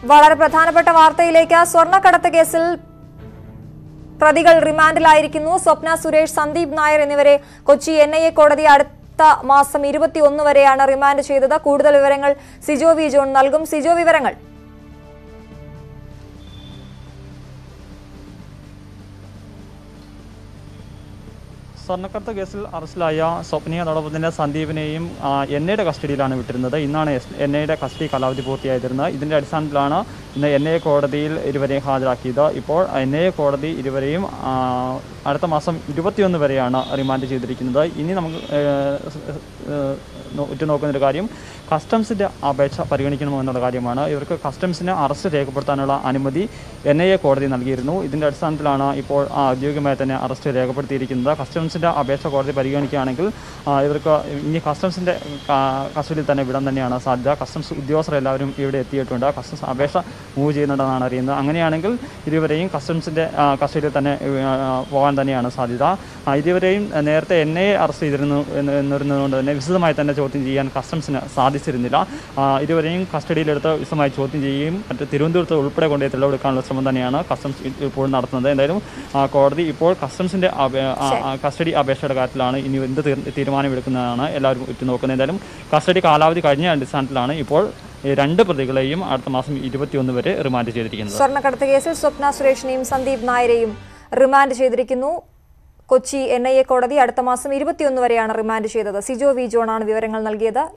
വളരെ പ്രധാനപ്പെട്ട വാർത്തയിലേക്ക് സ്വർണ്ണക്കടത്ത് കേസിൽ പ്രതികൾ റിമാൻഡിലായിരിക്കുന്നു. സ്വപ്ന, സുരേഷ്, സന്ദീപ് നായർ എന്നിവരെ കൊച്ചി NIA കോടതി അടുത്ത മാസം 21 വരെയാണ് റിമാൻഡ് ചെയ്തത്. കൂടുതൽ വിവരങ്ങൾ സിജോ വി ജോൺ നൽകും. സിജോ, വിവരങ്ങൾ. സ്വർണ്ണക്കടത്ത് കേസിൽ അറസ്റ്റിലായ സ്വപ്നയെ അതോടൊപ്പം തന്നെ സന്ദീപിനെയും NIAയുടെ കസ്റ്റഡിയിലാണ് വിട്ടിരുന്നത്. ഇന്നാണ് NIAയുടെ കസ്റ്റഡി കാലാവധി പൂർത്തിയായിരുന്നത്. ഇതിൻ്റെ അടിസ്ഥാനത്തിലാണ് ഇന്ന് NIA കോടതിയിൽ ഇരുവരെയും ഹാജരാക്കിയത്. ഇപ്പോൾ NIA കോടതി ഇരുവരെയും അടുത്ത മാസം 21 വരെയാണ് റിമാൻഡ് ചെയ്തിരിക്കുന്നത്. ഇനി നമുക്ക് ഉറ്റുനോക്കുന്നൊരു കാര്യം കസ്റ്റംസിൻ്റെ അപേക്ഷ പരിഗണിക്കണമോ എന്നുള്ള കാര്യമാണ്. ഇവർക്ക് കസ്റ്റംസിന് അറസ്റ്റ് രേഖപ്പെടുത്താനുള്ള അനുമതി NIA കോടതി നൽകിയിരുന്നു. ഇതിൻ്റെ അടിസ്ഥാനത്തിലാണ് ഇപ്പോൾ ഔദ്യോഗികമായി തന്നെ അറസ്റ്റ് രേഖപ്പെടുത്തിയിരിക്കുന്നത്. കസ്റ്റംസിൻ്റെ അപേക്ഷ കോടതി പരിഗണിക്കുകയാണെങ്കിൽ ഇവർക്ക് ഇനി കസ്റ്റംസിൻ്റെ കസ്റ്റഡിയിൽ തന്നെ വിടാൻ തന്നെയാണ് സാധ്യത. കസ്റ്റംസ് ഉദ്യോഗസ്ഥരെല്ലാവരും ഇവിടെ എത്തിയിട്ടുണ്ട്. കസ്റ്റംസ് അപേക്ഷ മൂവ് ചെയ്യുന്നുണ്ടെന്നാണ് അറിയുന്നത്. അങ്ങനെയാണെങ്കിൽ ഇരുവരെയും കസ്റ്റംസിൻ്റെ കസ്റ്റഡിയിൽ തന്നെ പോകാൻ തന്നെയാണ് സാധ്യത. ഇരുവരെയും നേരത്തെ NIA അറസ്റ്റ് ചെയ്തിരുന്നു എന്നിരുന്നതുകൊണ്ട് തന്നെ വിശദമായി തന്നെ ചോദ്യം ചെയ്യാൻ കസ്റ്റംസിന് സാധിച്ചിരുന്നില്ല. ഇരുവരെയും കസ്റ്റഡിയിലെടുത്ത് വിശദമായി ചോദ്യം ചെയ്യുകയും മറ്റ് തിരുവനന്തപുരത്ത് ഉൾപ്പെടെ കൊണ്ടേ തെളിവെടുക്കാനുള്ള ശ്രമം തന്നെയാണ് കസ്റ്റംസ് ഇപ്പോൾ നടത്തുന്നത്. എന്തായാലും കോടതി ഇപ്പോൾ കസ്റ്റംസിൻ്റെ കസ്റ്റഡി അപേക്ഷയുടെ കാര്യത്തിലാണ് ഇനി എന്ത് തീരുമാനമെടുക്കുന്നതാണ് എല്ലാവരും ഉറ്റുനോക്കുന്നത്. എന്തായാലും കസ്റ്റഡി കാലാവധി കഴിഞ്ഞ അടിസ്ഥാനത്തിലാണ് ഇപ്പോൾ രണ്ട് പ്രതികളെയും അടുത്ത മാസം 21 വരെ റിമാൻഡ് ചെയ്തിരിക്കുന്നത്. സ്വർണ്ണക്കടത്ത് കേസിൽ സ്വപ്ന സുരേഷിനെയും സന്ദീപ് നായരെയും റിമാൻഡ് ചെയ്തിരിക്കുന്നു. കൊച്ചി NIA കോടതി അടുത്ത മാസം 21 വരെയാണ് റിമാൻഡ് ചെയ്തത്. സിജോ വി ജോണാണ് വിവരങ്ങൾ നൽകിയത്.